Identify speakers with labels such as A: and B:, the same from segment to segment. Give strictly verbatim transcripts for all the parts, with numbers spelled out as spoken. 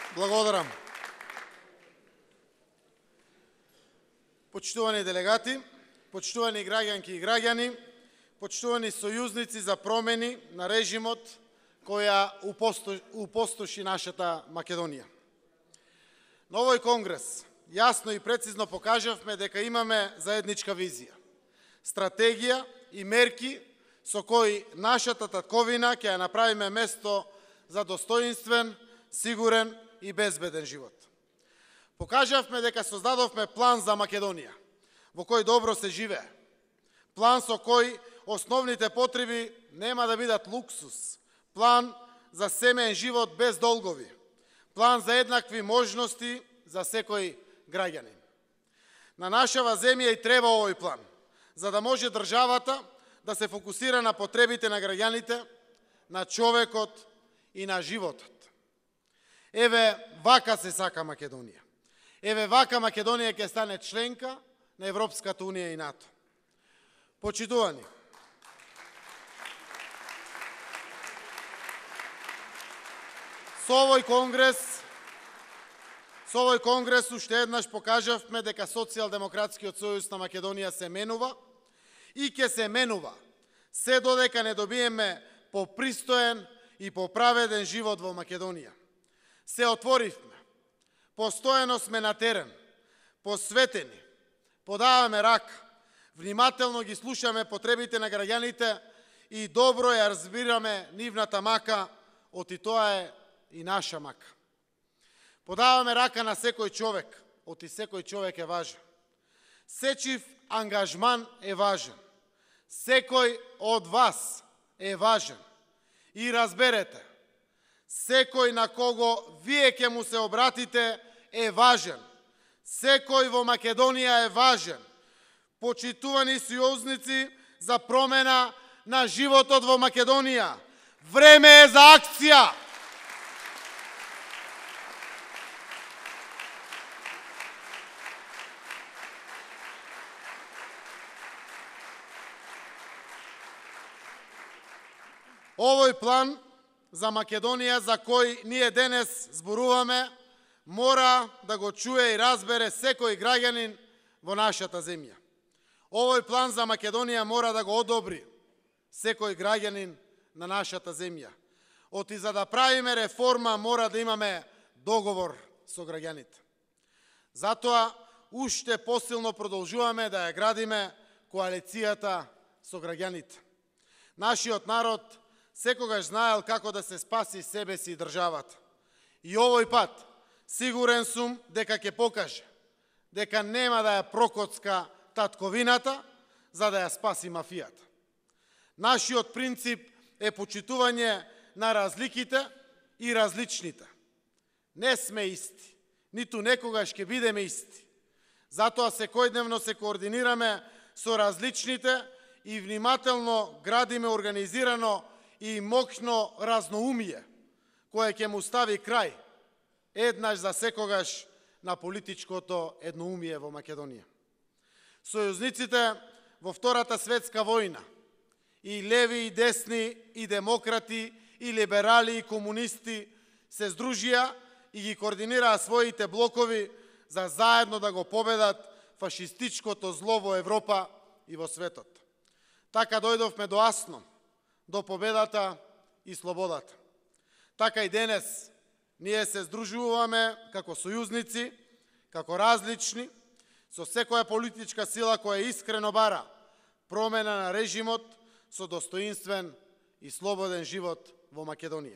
A: Благодарам. Почитувани делегати, почитувани граѓанки и граѓани, почитувани сојузници за промени на режимот која упостоши нашата Македонија. На овој конгрес јасно и прецизно покажавме дека имаме заедничка визија, стратегија и мерки со кои нашата татковина ќе ја направиме место за достоинствен, сигурен и безбеден живот. Покажавме дека создадовме план за Македонија, во кој добро се живее. План со кој основните потреби нема да бидат луксус. План за семеен живот без долгови. План за еднакви можности за секој граѓанин. На нашава земја и треба овој план, за да може државата да се фокусира на потребите на граѓаните, на човекот и на животот. Еве вака се сака Македонија. Еве вака Македонија ќе стане членка на Европската унија и НАТО. Почитувани, со овој конгрес, со овој конгрес уште еднаш покажавме дека Социјалдемократскиот сојуз на Македонија се менува и ќе се менува се додека не добиеме попристоен и поправеден живот во Македонија. Се отворивме, постојано сме на терен, посветени, подаваме рака, внимателно ги слушаме потребите на граѓаните и добро ја разбираме нивната мака, оти тоа е и наша мака. Подаваме рака на секој човек, оти секој човек е важен. Сечив ангажман е важен. Секој од вас е важен. И разберете, секој на кого вие ќе му се обратите е важен. Секој во Македонија е важен. Почитувани сојузници за промена на животот во Македонија. Време е за акција! Овој план за Македонија за кој ние денес зборуваме, мора да го чуе и разбере секој граѓанин во нашата земја. Овој план за Македонија мора да го одобри секој граѓанин на нашата земја. Оти за да правиме реформа мора да имаме договор со граѓаните. Затоа уште посилно продолжуваме да ја градиме коалицијата со граѓаните. Нашиот народ секогаш знаел како да се спаси себе си и државата. И овој пат, сигурен сум дека ќе покаже дека нема да ја прокоцка татковината за да ја спаси мафијата. Нашиот принцип е почитување на разликите и различните. Не сме исти, ниту некогаш ќе бидеме исти. Затоа секојдневно се координираме со различните и внимателно градиме организирано и моќно разноумие, кое ќе му стави крај еднаш за секогаш на политичкото едноумие во Македонија. Сојузниците во Втората светска војна, и леви и десни, и демократи, и либерали, и комунисти, се здружија и ги координираа своите блокови за заедно да го победат фашистичкото зло во Европа и во светот. Така дојдовме до Асно, до победата и слободата. Така и денес ние се здружуваме како сојузници, како различни, со секоја политичка сила која искрено бара промена на режимот со достоинствен и слободен живот во Македонија.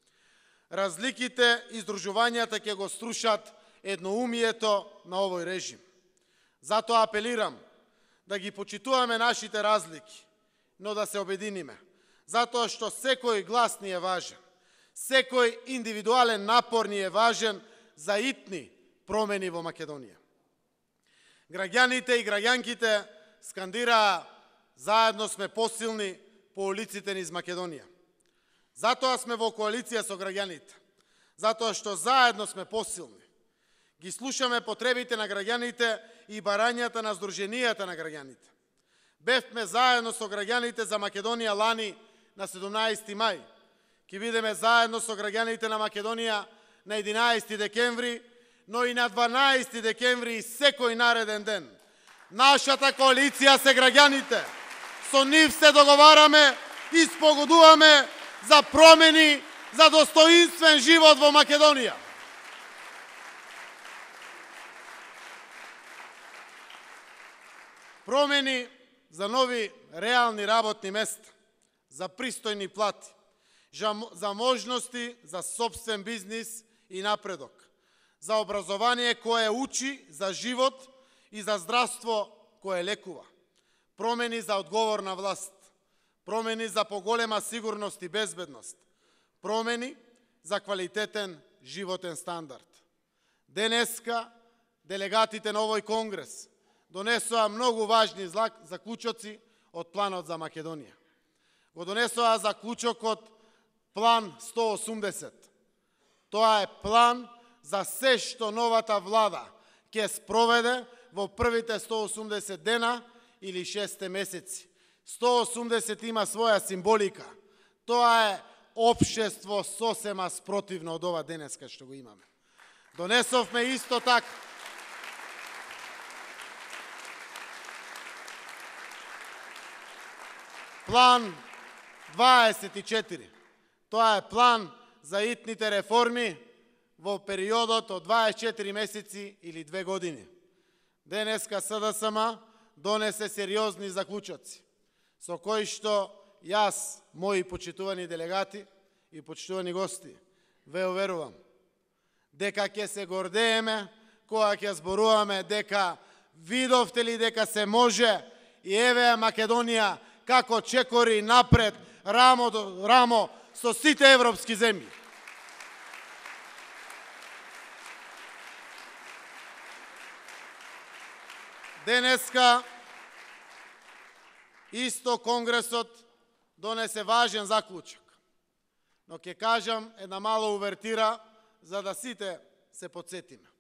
A: Разликите и здружувањата ќе го струшат едноумието на овој режим. Затоа апелирам да ги почитуваме нашите разлики, но да се обединиме. Затоа што секој глас ни е важен, секој индивидуален напор ни е важен за итни промени во Македонија. Граѓаните и граѓанките скандираа "Заедно сме посилни" по улиците низ Македонија. Затоа сме во коалиција со граѓаните, затоа што заедно сме посилни. Ги слушаме потребите на граѓаните и барањата на здруженијата на граѓаните. Бевме заедно со граѓаните за Македонија лани на седумнаесети мај. Ќе бидеме заедно со граѓаните на Македонија на единаесети декември, но и на дванаесети декември и секој нареден ден. Нашата коалиција се граѓаните. Со нив се договараме и спогодуваме за промени, за достоинствен живот во Македонија. Промени за нови реални работни места, за пристојни плати, за можности за собствен бизнис и напредок, за образование кое учи за живот и за здравство кое лекува, промени за одговорна власт, промени за поголема сигурност и безбедност, промени за квалитетен животен стандард. Денеска делегатите на овој конгрес донесоа многу важни заклучоци од планот за Македонија. Го донесоа заклучокот план сто осумдесет. Тоа е план за се што новата влада ќе спроведе во првите сто осумдесет дена или шест месеци. сто осумдесет има своја символика. Тоа е општество сосема спротивно од ова денеска што го имаме. Донесовме исто така план дваесет и четири. Тоа е план за итните реформи во периодот од дваесет и четири месеци или две години. Денеска СДСМ донесе сериозни заклучоци, со кои што јас, мои почитувани делегати и почитувани гости, ве уверувам дека ќе се гордееме кога ќе зборуваме дека видовте ли дека се може и еве Македонија како чекори напред, рамо до рамо со сите европски земји. Денеска исто Конгресот донесе важен заклучок. Но ќе кажам една мала увертира за да сите се подсетиме.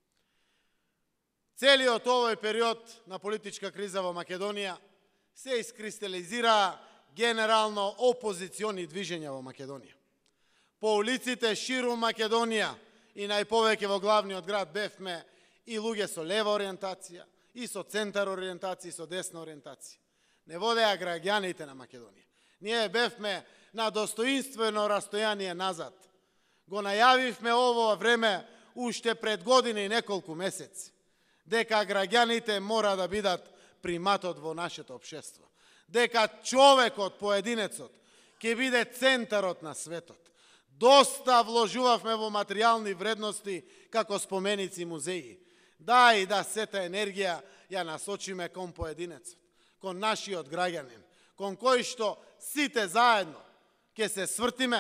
A: Целиот овој период на политичка криза во Македонија се искристализира генерално опозициони движења во Македонија. По улиците ширум Македонија и најповеќе во главниот град бевме и луѓе со лева ориентација, и со центар ориентација, и со десна ориентација. Не водеа граѓаните на Македонија. Ние бевме на достоинствено растојание назад. Го најавивме ово време уште пред година и неколку месеци, дека граѓаните мора да бидат приматот во нашето општество. Дека човекот, поединецот, ќе биде центарот на светот. Доста вложувавме во материјални вредности како споменици и музеи. Да и да сета енергија ја насочиме кон поединецот, кон нашиот граѓанин, кон кој што сите заедно ќе се свртиме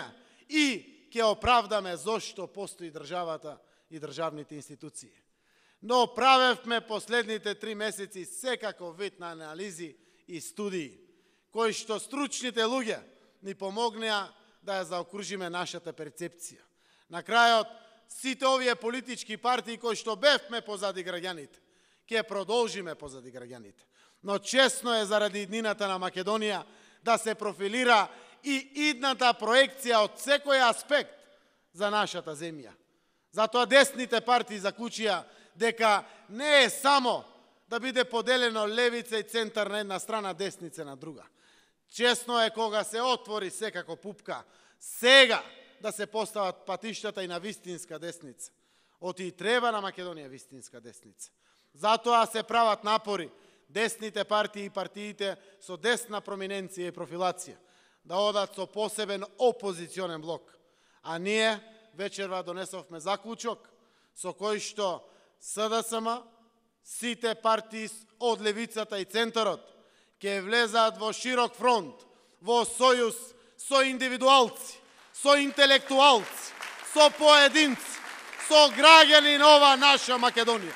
A: и ќе оправдаме зошто постои државата и државните институции. Но правевме последните три месеци секаков вид на анализи и студии, кои што стручните луѓе ни помогнеа да ја заокружиме нашата перцепција. На крајот, сите овие политички партии кои што бевме позади граѓаните, ќе продолжиме позади граѓаните. Но честно е заради иднината на Македонија да се профилира и идната проекција од секој аспект за нашата земја. Затоа десните партии заклучија дека не е само да биде поделено левица и центар на една страна, десница на друга. Честно е кога се отвори секако пупка, сега да се постават патиштата и на вистинска десница. Оти и треба на Македонија вистинска десница. Затоа се прават напори десните партии и партиите со десна проминенција и профилација да одат со посебен опозиционен блок. А ние вечерва донесовме заклучок со кој што СДСМ, сите партии од левицата и центарот ќе влезаат во широк фронт, во сојуз со индивидуалци, со интелектуалци, со поединци, со граѓани на ова наша Македонија.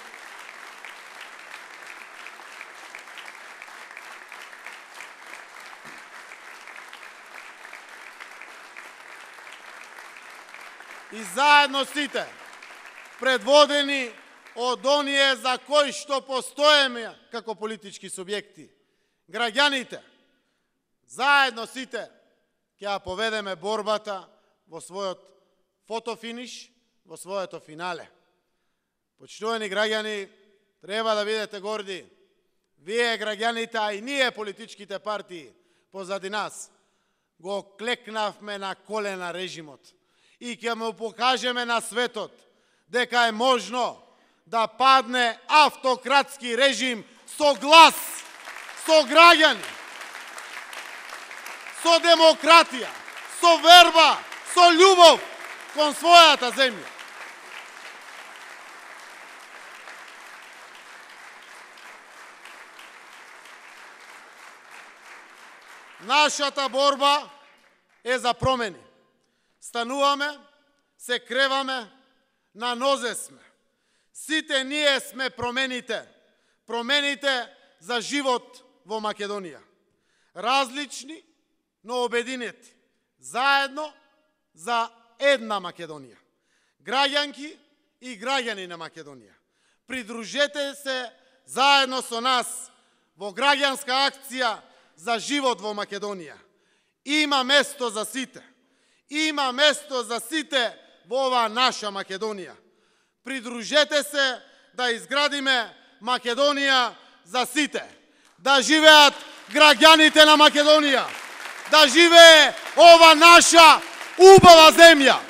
A: И заедно сите, предводени од оние за кои што постоеме како политички субјекти, граѓаните, заедно сите ќе ја поведеме борбата во својот фотофиниш, во своето финале. Почитувани граѓани, треба да бидете горди. Вие граѓаните, а и ние политичките партии позади нас, го клекнавме на колена режимот и ќе му покажеме на светот дека е можно да падне автократски режим со глас, со граѓани, со демократија, со верба, со љубов кон својата земја. Нашата борба е за промени. Стануваме, се креваме, на нозе сме. Сите ние сме промените. Промените за живот во Македонија. Различни, но обединети. Заедно за една Македонија. Граѓанки и граѓани на Македонија. Придружете се заедно со нас во граѓанска акција за живот во Македонија. Има место за сите. Има место за сите во оваа наша Македонија. Придружете се да изградиме Македонија за сите. Да живеат граѓаните на Македонија. Да живее ова наша убава земја.